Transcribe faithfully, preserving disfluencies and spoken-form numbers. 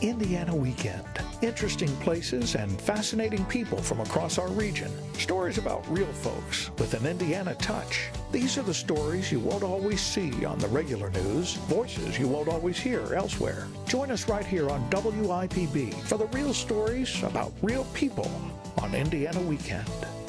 Indiana Weekend. Interesting places and fascinating people from across our region. Stories about real folks with an Indiana touch. These are the stories you won't always see on the regular news, voices you won't always hear elsewhere. Join us right here on W I P B for the real stories about real people on Indiana Weekend.